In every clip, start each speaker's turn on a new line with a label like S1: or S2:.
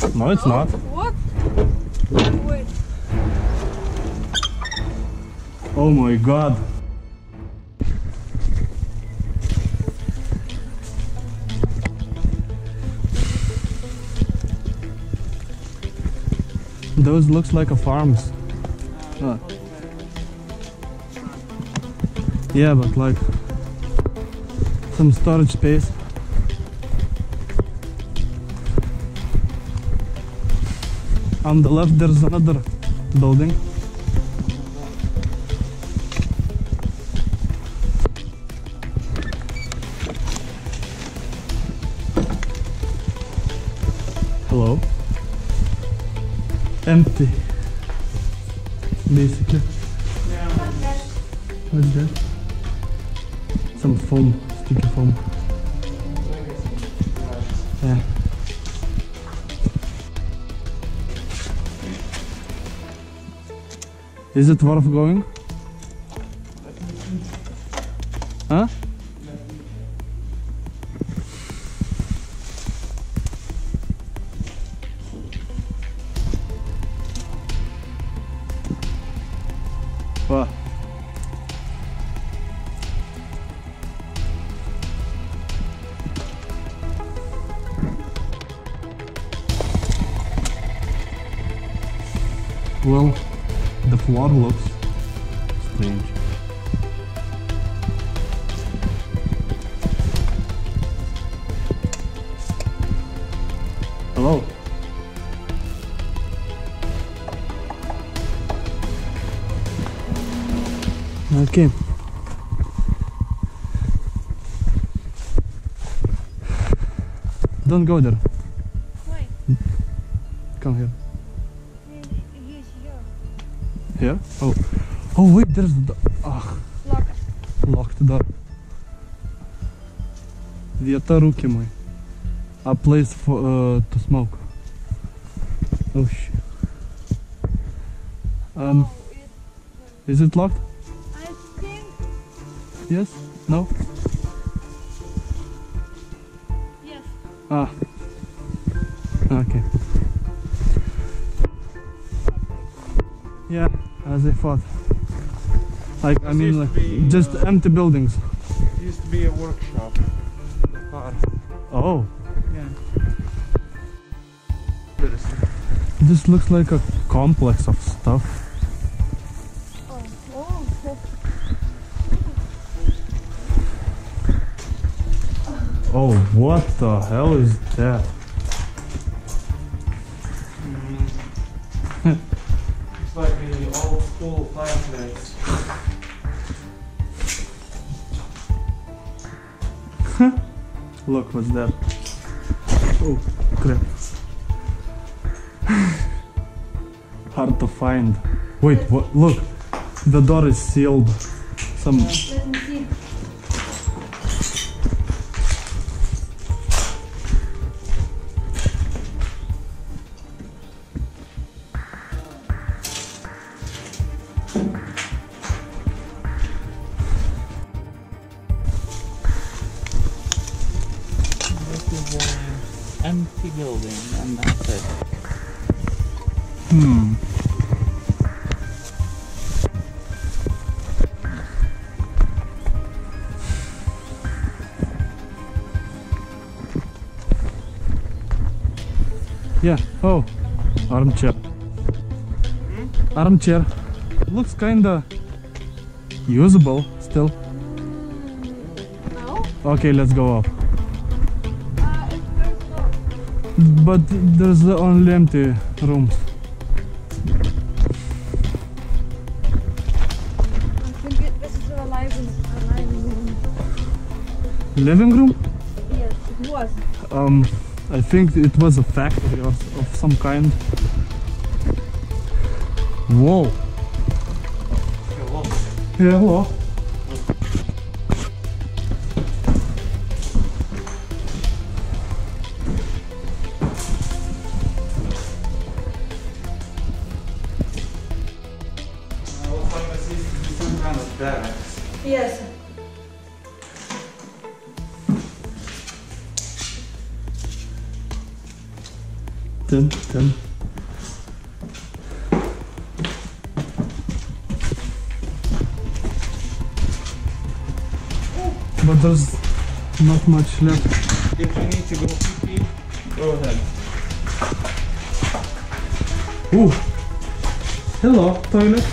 S1: No, it's not.
S2: What? Wait.
S1: Oh my god. Those looks like a farms. Yeah, but like some storage space. On the left there's another building. Hello. Empty. Basically. What's that? Some foam, sticky foam. Yeah. Is it worth going? Huh? What? Well, the floor looks strange. Hello? Okay. Don't go there.
S2: Why?
S1: Come here.
S2: He's here.
S1: Here? Oh. Oh wait, there's the door. Ah,
S2: Locked.
S1: locked door. Vieta ruky moje. A place for to smoke. Oh shit. Is it locked?
S2: I think.
S1: Yes? No?
S2: Yes.
S1: Ah. Okay. Yeah, as I thought. Like, I mean, like, just empty buildings.
S3: It used to be a workshop. The car.
S1: Oh.
S3: Yeah.
S1: This looks like a complex of stuff.
S2: Oh. Oh.
S1: Oh, what the hell is that?
S3: It's like the old school fireplace.
S1: Look, what's that? Oh, crap. Hard to find. Wait, what? Look, the door is sealed. Some.
S2: Let me see.
S3: This is an empty building and that's it.
S1: Yeah. Oh, armchair. Armchair. Looks kinda usable still.
S2: No?
S1: Okay, let's go up.
S2: It's very slow.
S1: But there's only empty rooms.
S2: I think this is a living room.
S1: Living room?
S2: Yes, it was.
S1: I think it was a factory or of some kind. Whoa.
S3: Hello.
S1: Yeah, hello.
S3: Looks like this used to be some kind of barracks.
S2: Yes.
S1: 10. But there's not much left.
S3: If you need to go pee, go ahead.
S1: Ooh! Hello, toilet.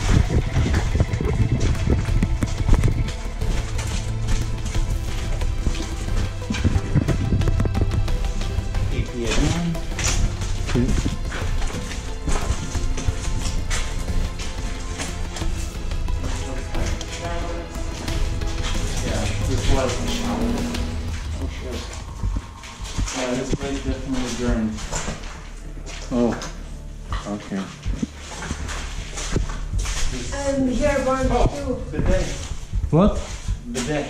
S3: Pee again.
S1: Okay.
S3: Yeah, this was a shower. Oh shit. Yeah, this place definitely burned. Oh, okay.
S2: And here burned too.
S3: Bidet.
S1: What?
S3: Bidet.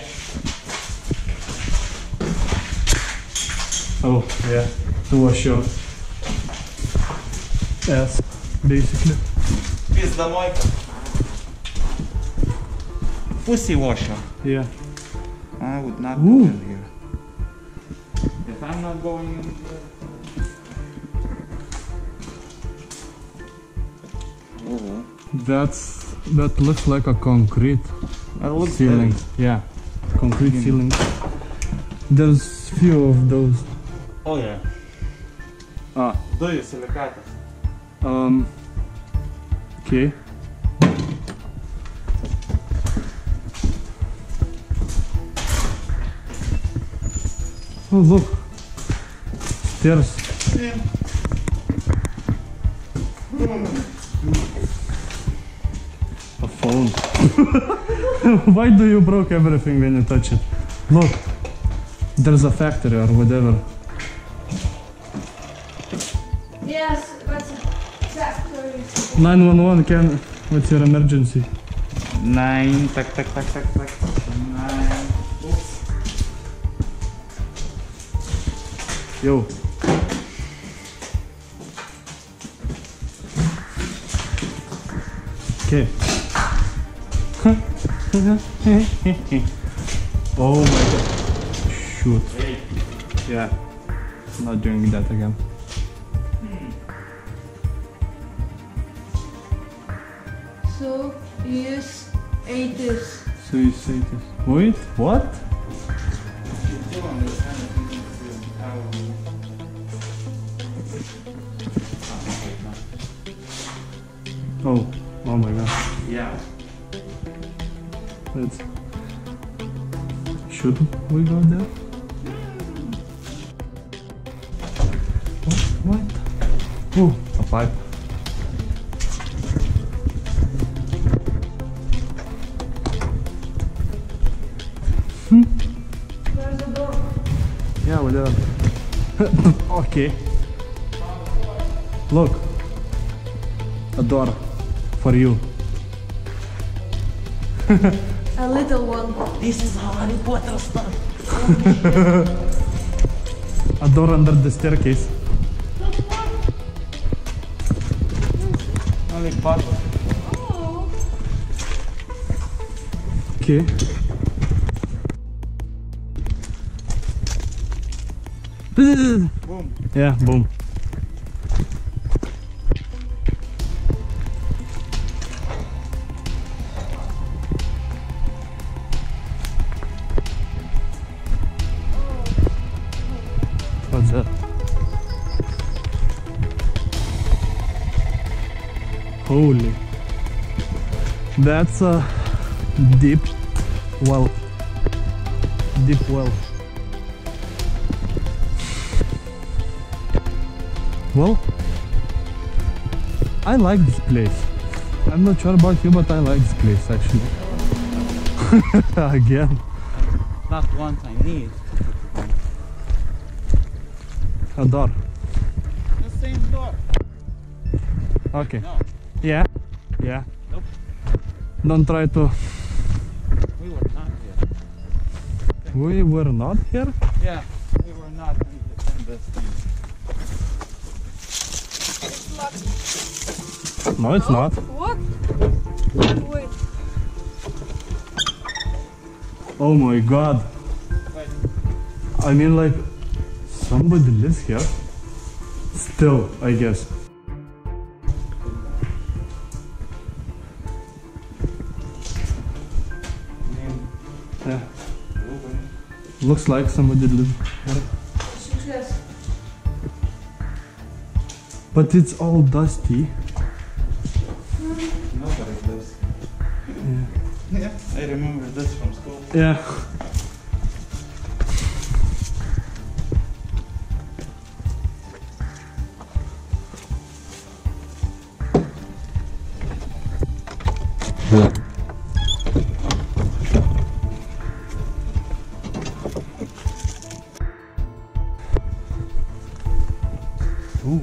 S1: Oh, yeah. To wash your ass, basically.
S3: Пиздомойка. Pussy washer.
S1: Yeah.
S3: I would not
S1: Ooh.
S3: go in here. If I'm not going in here. Oh.
S1: That looks like a concrete
S3: That looks
S1: ceiling.
S3: heavy.
S1: Yeah. Concrete ceiling. There's few of those.
S3: Oh yeah.
S1: Ah.
S3: Дую силикатов.
S1: Okay. Oh look. Stairs. A phone. Why do you broke everything when you touch it? Look. There's a factory or whatever.
S2: Yes, but factory.
S1: 911 can. What's your emergency?
S3: 9. Так. 9. Oops.
S1: Yo. Okay. Oh my god. Shoot.
S3: Hey.
S1: Yeah. Not doing that again.
S2: So yes, 80s.
S1: So you say this. Wait, what? Oh my god.
S3: Yeah.
S1: Let's. Should we go there? What? Oh, a pipe.
S2: There's a door.
S1: Yeah, whatever. Okay. Look. A door for you.
S2: A little one.
S3: This is Harry Potter stuff.
S1: A door under the staircase.
S3: Only part.
S2: Oh.
S1: Okay.
S3: Boom.
S1: Yeah, boom. What's that? Holy. That's a deep well. Deep well. Well, I like this place. I'm not sure about you, but I like this place actually. Again.
S3: Not once I need.
S1: A door.
S3: The same door.
S1: Okay.
S3: No,
S1: Yeah. Yeah.
S3: Nope.
S1: Don't try to.
S3: we were not here.
S1: We were not here?
S3: Yeah, we were not in this thing.
S1: No, it's not.
S2: What? Wait.
S1: Oh my god.
S3: Wait.
S1: I mean, like, somebody lives here. Still, I guess. Yeah. Looks like somebody lived here.
S2: Success.
S1: But it's all dusty.
S3: Nobody lives.
S1: Yeah.
S3: Yeah, I remember this from school.
S1: Yeah. Ooh.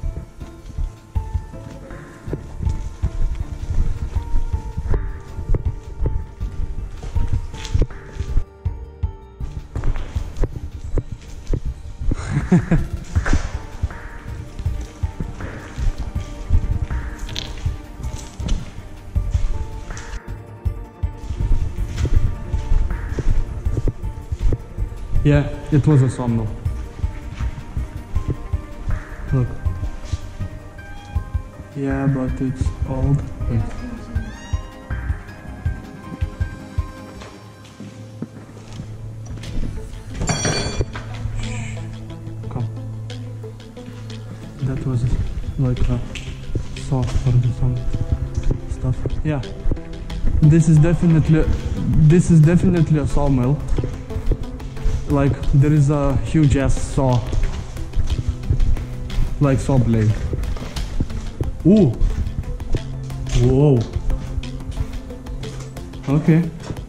S1: Yeah, it was a sawmill. Look. Yeah, but it's old. Wait. Come. That was like a saw for some stuff. Yeah. This is definitely a sawmill. Like there is a huge ass saw. Like saw blade. Ooh. Whoa. Okay.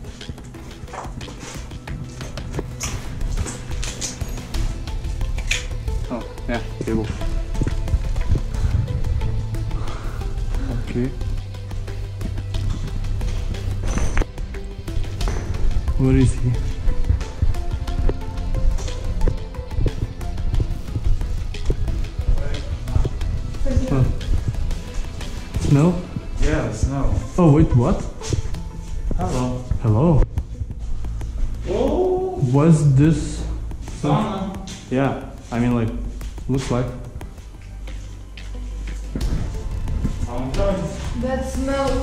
S1: Oh, yeah, table. Okay. Where is he? Oh. Snow?
S3: Yeah, snow.
S1: Oh wait, what?
S3: Hello.
S1: Hello.
S3: Oh,
S1: Was this?
S3: sauna.
S1: Yeah, I mean like, looks like.
S2: That smell.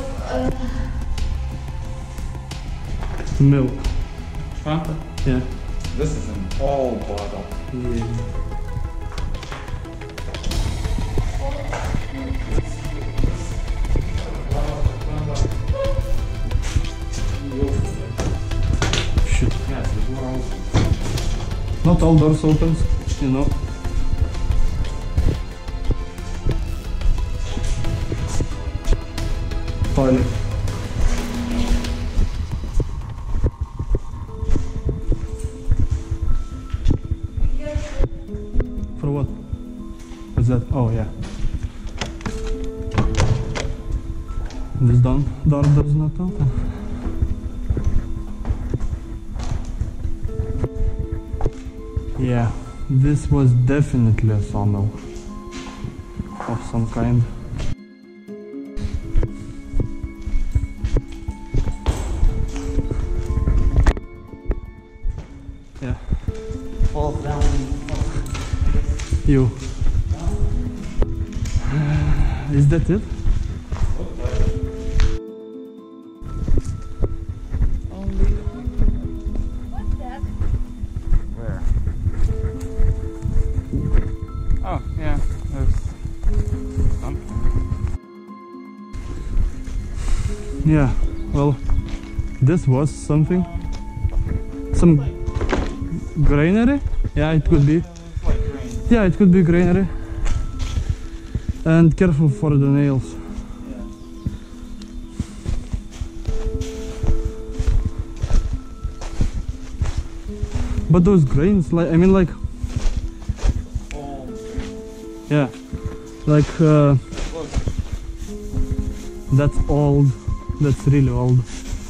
S1: Milk.
S3: Fanta.
S1: Yeah.
S3: This is an old bottle.
S1: Yeah. Shit.
S3: Yes, the door opens.
S1: Not all doors opens, you know. Toilet. For what? What's that? Oh yeah. This door does not open. Yeah, this was definitely a sawmill of some kind. Yeah.
S3: Fall down.
S1: You. Is that it?
S2: What's that?
S3: Where? Oh, yeah, there's something.
S1: Yeah, well, this was something. Some granary? Yeah, it could be.
S3: It's like rain.
S1: Yeah, it could be granary. And careful for the nails.
S3: Yeah.
S1: But those grains, like, I mean, like,
S3: Old.
S1: yeah, like,
S3: Look.
S1: that's old. That's really old.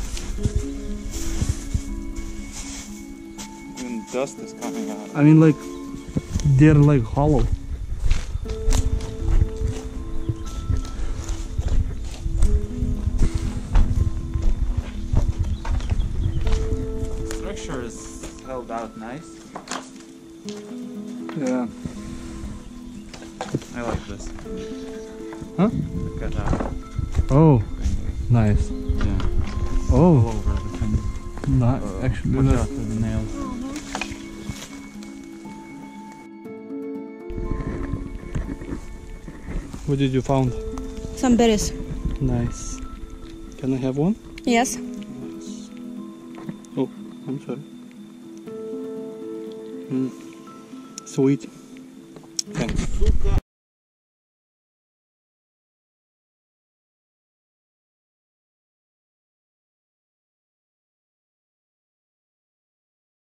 S3: Even dust is coming out.
S1: I mean, like, they're like hollow.
S3: Structure is held out nice.
S1: Yeah.
S3: I like this.
S1: Huh?
S3: Got that.
S1: Oh, nice.
S3: Yeah. All
S1: Oh,
S3: over everything.
S1: not actually.
S3: Watch
S1: That's,
S3: out for the nails.
S1: what did you found?
S2: Some berries.
S1: Nice. Can I have one?
S2: Yes.
S1: Nice. Oh, I'm sorry. Sweet. Thanks.